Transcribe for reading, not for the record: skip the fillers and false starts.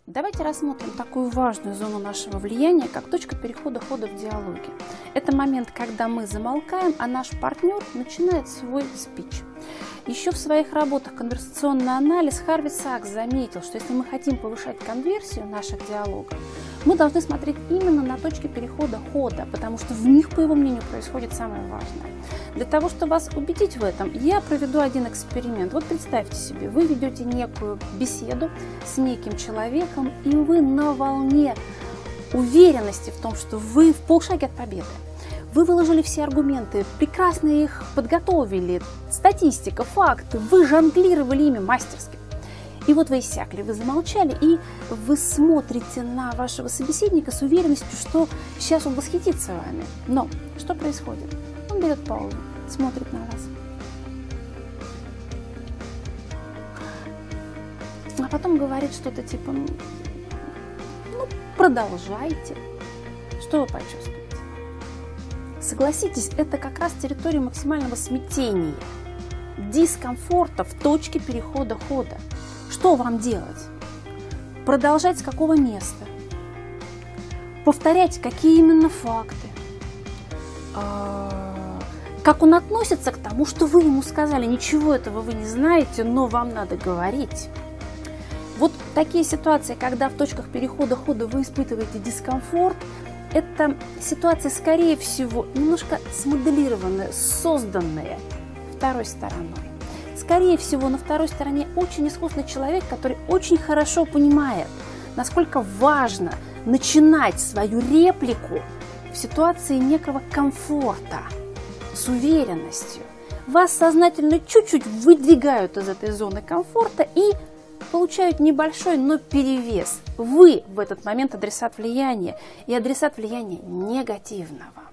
Давайте рассмотрим такую важную зону нашего влияния, как точка перехода хода в диалоге. Это момент, когда мы замолкаем, а наш партнер начинает свой спич. Еще в своих работах «Конверсационный анализ» Харви Сакс заметил, что если мы хотим повышать конверсию наших диалогов, мы должны смотреть именно на точки перехода хода, потому что в них, по его мнению, происходит самое важное. Для того, чтобы вас убедить в этом, я проведу один эксперимент. Вот представьте себе, вы ведете некую беседу с неким человеком, и вы на волне уверенности в том, что вы в полшаге от победы. Вы выложили все аргументы, прекрасно их подготовили, статистика, факты, вы жонглировали ими мастерски. И вот вы иссякли, вы замолчали, и вы смотрите на вашего собеседника с уверенностью, что сейчас он восхитится вами. Но что происходит? Он берет паузу, смотрит на вас. А потом говорит что-то типа, ну, продолжайте. Что вы почувствуете? Согласитесь, это как раз территория максимального смятения, дискомфорта в точке перехода хода. Что вам делать? Продолжать с какого места? Повторять, какие именно факты? Как он относится к тому, что вы ему сказали? Ничего этого вы не знаете, но вам надо говорить. Вот такие ситуации, когда в точках перехода хода вы испытываете дискомфорт, это ситуация, скорее всего, немножко смоделированная, созданная второй стороной. Скорее всего, на второй стороне очень искусный человек, который очень хорошо понимает, насколько важно начинать свою реплику в ситуации некого комфорта, с уверенностью. Вас сознательно чуть-чуть выдвигают из этой зоны комфорта и получают небольшой, но перевес. Вы в этот момент адресат влияния, и адресат влияния негативного.